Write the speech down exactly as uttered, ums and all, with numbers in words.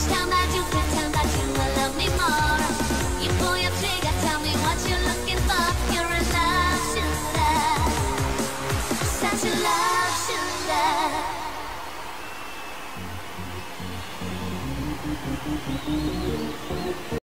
time that you pretend that you will love me more. You pull your trigger, tell me what you're looking for. You're a love shooter, such a love shooter.